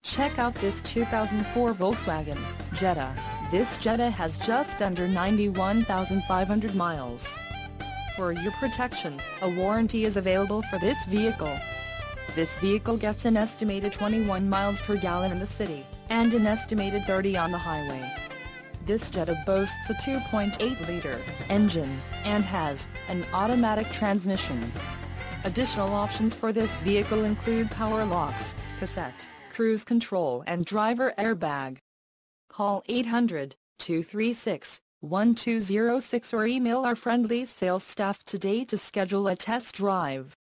Check out this 2004 Volkswagen Jetta. This Jetta has just under 91,500 miles. For your protection, a warranty is available for this vehicle. This vehicle gets an estimated 21 miles per gallon in the city, and an estimated 30 on the highway. This Jetta boasts a 2.8-liter engine, and has an automatic transmission. Additional options for this vehicle include power locks, cassette, cruise control and driver airbag. Call 800-236-1206 or email our friendly sales staff today to schedule a test drive.